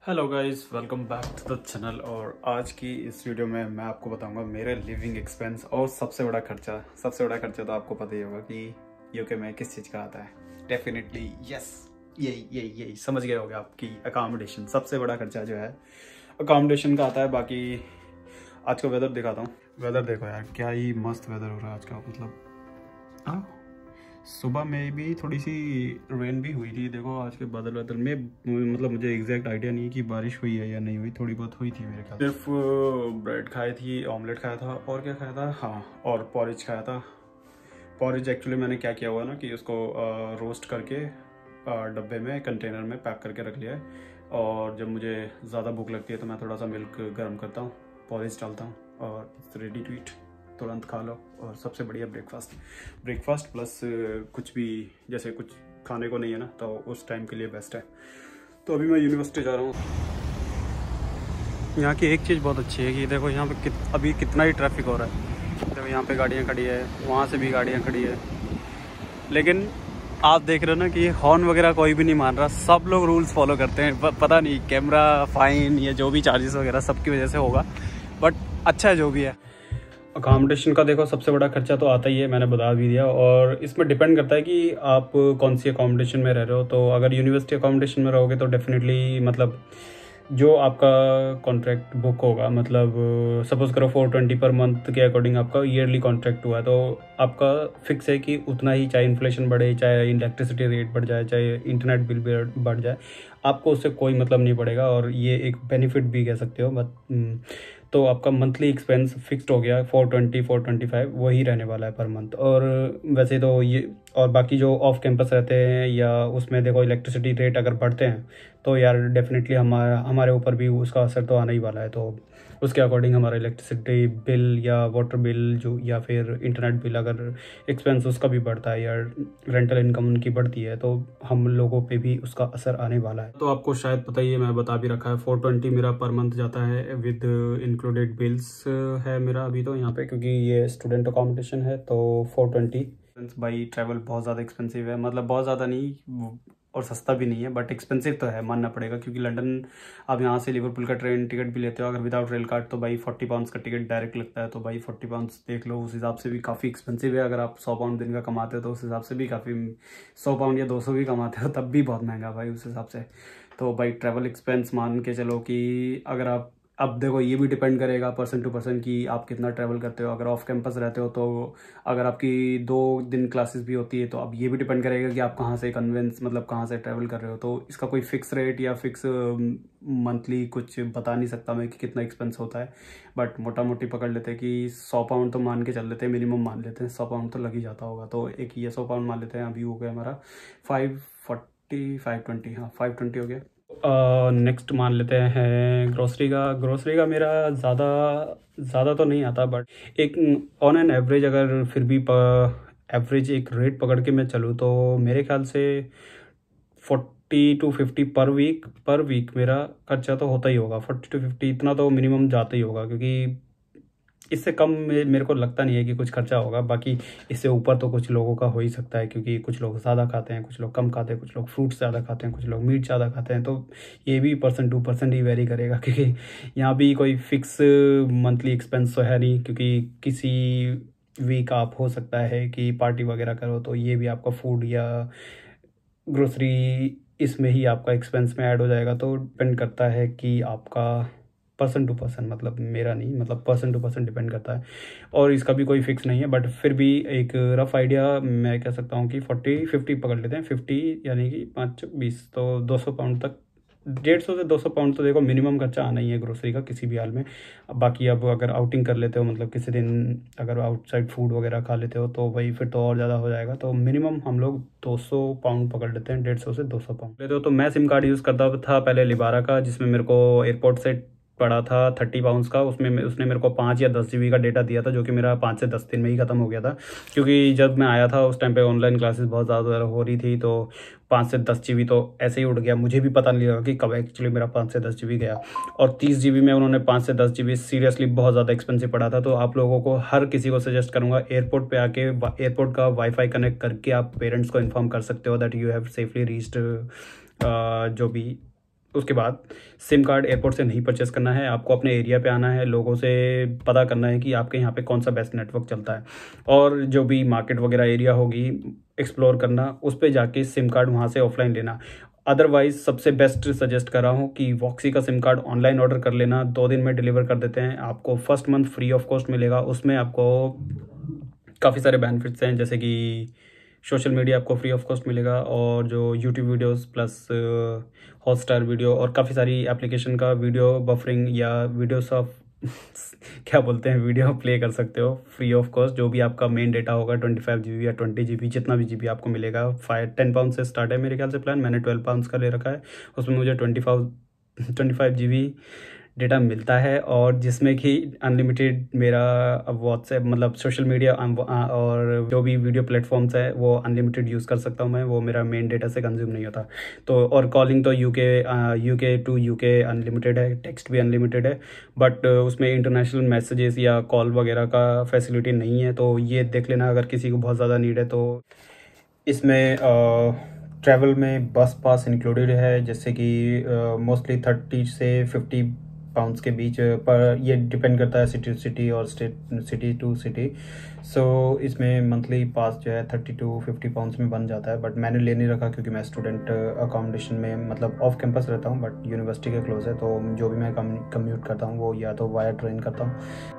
Hello guys, welcome back to the channel. और आज की इस वीडियो में मैं आपको बताऊंगा मेरे लिविंग एक्सपेंस और सबसे बड़ा खर्चा तो आपको पता ही होगा कि यूके में किस चीज़ का आता है। डेफिनेटली यस, यही समझ गए होगे आपकी अकोमोडेशन। सबसे बड़ा खर्चा जो है अकोमोडेशन का आता है। बाकी आज का वेदर दिखाता हूँ। वेदर देखो यार, क्या ही मस्त वेदर हो रहा है आज का। मतलब सुबह में भी थोड़ी सी रेन भी हुई थी। देखो आज के बादल में, मतलब मुझे एग्जैक्ट आइडिया नहीं कि बारिश हुई है या नहीं हुई, थोड़ी बहुत हुई थी मेरे ख्याल। सिर्फ ब्रेड खाई थी, ऑमलेट खाया था, और क्या खाया था, हाँ, और पॉरेज खाया था। पॉरेज एक्चुअली मैंने क्या किया हुआ ना कि उसको रोस्ट करके डब्बे में, कंटेनर में पैक करके रख लिया है। और जब मुझे ज़्यादा भूख लगती है तो मैं थोड़ा सा मिल्क गर्म करता हूँ, पॉरेज डालता हूँ और इट्स रेडी टू ईट। तुरंत खा लो। और सबसे बढ़िया ब्रेकफास्ट प्लस कुछ भी, जैसे कुछ खाने को नहीं है ना तो उस टाइम के लिए बेस्ट है। तो अभी मैं यूनिवर्सिटी जा रहा हूँ। यहाँ की एक चीज़ बहुत अच्छी है कि देखो यहाँ पे अभी कितना ही ट्रैफिक हो रहा है। देखो यहाँ पे गाड़ियाँ खड़ी है, वहाँ से भी गाड़ियाँ खड़ी है, लेकिन आप देख रहे हो ना कि हॉर्न वगैरह कोई भी नहीं मान रहा। सब लोग रूल्स फॉलो करते हैं। पता नहीं कैमरा फाइन या जो भी चार्जेस वगैरह सबकी वजह से होगा, बट अच्छा है जो भी है। अकोमोडेशन का देखो सबसे बड़ा खर्चा तो आता ही है, मैंने बता भी दिया। और इसमें डिपेंड करता है कि आप कौन सी अकोमोडेशन में रह रहे हो। तो अगर यूनिवर्सिटी अकोमोडेशन में रहोगे तो डेफिनेटली मतलब जो आपका कॉन्ट्रैक्ट बुक होगा, मतलब सपोज करो 420 पर मंथ के अकॉर्डिंग आपका ईयरली कॉन्ट्रैक्ट हुआ है, तो आपका फिक्स है कि उतना ही, चाहे इन्फ्लेशन बढ़े, चाहे इलेक्ट्रिसिटी रेट बढ़ जाए, चाहे इंटरनेट बिल बढ़ जाए, आपको उससे कोई मतलब नहीं पड़ेगा। और ये एक बेनिफिट भी कह सकते हो। बट तो आपका मंथली एक्सपेंस फिक्स्ड हो गया 425 वही रहने वाला है पर मंथ। और वैसे तो ये, और बाकी जो ऑफ कैंपस रहते हैं या उसमें देखो इलेक्ट्रिसिटी रेट अगर बढ़ते हैं तो यार डेफिनेटली हमारे ऊपर भी उसका असर तो आना ही वाला है। तो उसके अकॉर्डिंग हमारा इलेक्ट्रिसिटी बिल या वाटर बिल जो, या फिर इंटरनेट बिल अगर एक्सपेंस उसका भी बढ़ता है या रेंटल इनकम उनकी बढ़ती है तो हम लोगों पे भी उसका असर आने वाला है। तो आपको शायद पता ही है, मैं बता भी रखा है, 420 मेरा पर मंथ जाता है विद इंक्लूडेड बिल्स है मेरा अभी तो यहाँ पे, क्योंकि ये स्टूडेंट अकोमोडेशन है। तो 420 बाई ट्रैवल बहुत ज़्यादा एक्सपेंसिव है, मतलब बहुत ज़्यादा नहीं और सस्ता भी नहीं है, बट एक्सपेंसिव तो है, मानना पड़ेगा। क्योंकि लंदन आप यहाँ से लिवरपूल का ट्रेन टिकट भी लेते हो अगर विदाउट रेल कार्ड तो भाई 40 पाउंड्स का टिकट डायरेक्ट लगता है। तो भाई 40 पाउंड्स देख लो, उस हिसाब से भी काफ़ी एक्सपेंसिव है। अगर आप 100 पाउंड दिन का कमाते हो तो उस हिसाब से भी काफ़ी, 100 पाउंड या 200 भी कमाते हो तब भी बहुत महंगा भाई उस हिसाब से। तो भाई ट्रैवल एक्सपेंस मान के चलो कि अगर आप, अब देखो ये भी डिपेंड करेगा पर्सन टू पर्सन कि आप कितना ट्रैवल करते हो। अगर ऑफ कैंपस रहते हो तो अगर आपकी 2 दिन क्लासेस भी होती है तो अब ये भी डिपेंड करेगा कि आप कहाँ से कन्वेंस, मतलब कहाँ से ट्रैवल कर रहे हो। तो इसका कोई फिक्स रेट या फिक्स मंथली कुछ बता नहीं सकता मैं कि कितना एक्सपेंस होता है। बट मोटा मोटी पकड़ लेते हैं कि 100 पाउंड तो मान के चल लेते हैं, मिनिमम मान लेते हैं 100 पाउंड तो लग ही जाता होगा। तो एक ये 100 पाउंड मान लेते हैं। अभी हो गया हमारा 520, हाँ 520 हो गया। नेक्स्ट मान लेते हैं ग्रोसरी का मेरा ज़्यादा तो नहीं आता, बट एक ऑन एन एवरेज, अगर फिर भी एवरेज एक रेट पकड़ के मैं चलूँ तो मेरे ख्याल से 40 to 50 पर वीक मेरा खर्चा तो होता ही होगा। 40 to 50 इतना तो मिनिमम जाता ही होगा, क्योंकि इससे कम मेरे को लगता नहीं है कि कुछ खर्चा होगा। बाकी इससे ऊपर तो कुछ लोगों का हो ही सकता है, क्योंकि कुछ लोग ज़्यादा खाते हैं, कुछ लोग कम खाते हैं, कुछ लोग फ्रूट्स ज़्यादा खाते हैं, कुछ लोग मीट ज़्यादा खाते हैं। तो ये भी पर्सन टू पर्सन ही वेरी करेगा, क्योंकि यहाँ भी कोई फिक्स मंथली एक्सपेंस तो है नहीं। क्योंकि किसी वीक आप हो सकता है कि पार्टी वगैरह करो तो ये भी आपका फूड या ग्रोसरी इसमें ही आपका एक्सपेंस में ऐड हो जाएगा। तो डिपेंड करता है कि आपका पर्सन टू पर्सन, मतलब मेरा नहीं, मतलब पर्सन टू पर्सन डिपेंड करता है। और इसका भी कोई फिक्स नहीं है, बट फिर भी एक रफ आइडिया मैं कह सकता हूँ कि 40-50 पकड़ लेते हैं। 50 यानी कि 5-20, तो 200 पाउंड तक, 150 से 200 पाउंड तो देखो मिनिमम खर्चा आना ही है ग्रोसरी का किसी भी हाल में। अब बाकी अब अगर आउटिंग कर लेते हो, मतलब किसी दिन अगर आउटसाइड फूड वगैरह खा लेते हो तो भाई फिर तो और ज़्यादा हो जाएगा। तो मिनिमम हम लोग 200 पाउंड पकड़ लेते हैं, 150 से 200 पाउंड लेते हो। तो मैं सिम कार्ड यूज़ करता था पहले लिबारा का, जिसमें मेरे को एयरपोर्ट से पड़ा था 30 पाउंड्स का। उसमें उसने मेरे को 5 या 10 GB का डेटा दिया था, जो कि मेरा 5 से 10 दिन में ही ख़त्म हो गया था। क्योंकि जब मैं आया था उस टाइम पे ऑनलाइन क्लासेस बहुत ज़्यादा हो रही थी, तो 5 से 10 GB तो ऐसे ही उड़ गया। मुझे भी पता नहीं लगा कि कब एक्चुअली मेरा 5 से 10 GB गया। और 30 GB में उन्होंने 5 से 10 GB सीरियसली बहुत ज़्यादा एक्सपेंसिव पड़ा था। तो आप लोगों को, हर किसी को सजेस्ट करूँगा, एयरपोर्ट पे आके एयरपोर्ट का वाईफाई कनेक्ट करके आप पेरेंट्स को इन्फॉर्म कर सकते हो that you have safely reached जो भी उसके बाद सिम कार्ड एयरपोर्ट से नहीं परचेस करना है, आपको अपने एरिया पे आना है, लोगों से पता करना है कि आपके यहाँ पे कौन सा बेस्ट नेटवर्क चलता है, और जो भी मार्केट वगैरह एरिया होगी एक्सप्लोर करना, उस पर जाके सिम कार्ड वहाँ से ऑफलाइन लेना। अदरवाइज सबसे बेस्ट सजेस्ट कर रहा हूँ कि वॉक्सी का सिम कार्ड ऑनलाइन ऑर्डर कर लेना, 2 दिन में डिलीवर कर देते हैं, आपको first month free of cost मिलेगा। उसमें आपको काफ़ी सारे बेनिफिट्स हैं, जैसे कि सोशल मीडिया आपको फ्री ऑफ कॉस्ट मिलेगा, और जो YouTube videos plus Hotstar video और काफ़ी सारी एप्लीकेशन का वीडियो बफरिंग या वीडियोस ऑफ क्या बोलते हैं, वीडियो प्ले कर सकते हो फ्री ऑफ कॉस्ट। जो भी आपका मेन डेटा होगा 25 GB या 20 GB, जितना भी GB आपको मिलेगा। 10 पाउंड से स्टार्ट है मेरे ख्याल से प्लान, मैंने 12 पाउंड का ले रखा है। उसमें मुझे 25 GB डेटा मिलता है, और जिसमें कि अनलिमिटेड मेरा व्हाट्सएप मतलब सोशल मीडिया और जो भी वीडियो प्लेटफॉर्म्स है वो अनलिमिटेड यूज़ कर सकता हूँ मैं, वो मेरा मेन डेटा से कंज्यूम नहीं होता। तो और कॉलिंग तो यूके टू यूके अनलिमिटेड है, टेक्स्ट भी अनलिमिटेड है, बट उसमें इंटरनेशनल मैसेजेस या कॉल वगैरह का फैसिलिटी नहीं है। तो ये देख लेना अगर किसी को बहुत ज़्यादा नीड है तो। इसमें ट्रैवल में बस पास इंक्लूडेड है, जैसे कि मोस्टली 30 से 50 पाउंड्स के बीच, पर ये डिपेंड करता है सिटी टू सिटी और सिटी टू सिटी। सो इसमें मंथली पास जो है 30 to 50 पाउंड्स में बन जाता है, बट मैंने ले नहीं रखा क्योंकि मैं स्टूडेंट अकोमोडेशन में मतलब ऑफ कैंपस रहता हूँ, बट यूनिवर्सिटी के क्लोज है, तो जो भी मैं कम्यूट करता हूँ वो या तो वाया ट्रेन करता हूँ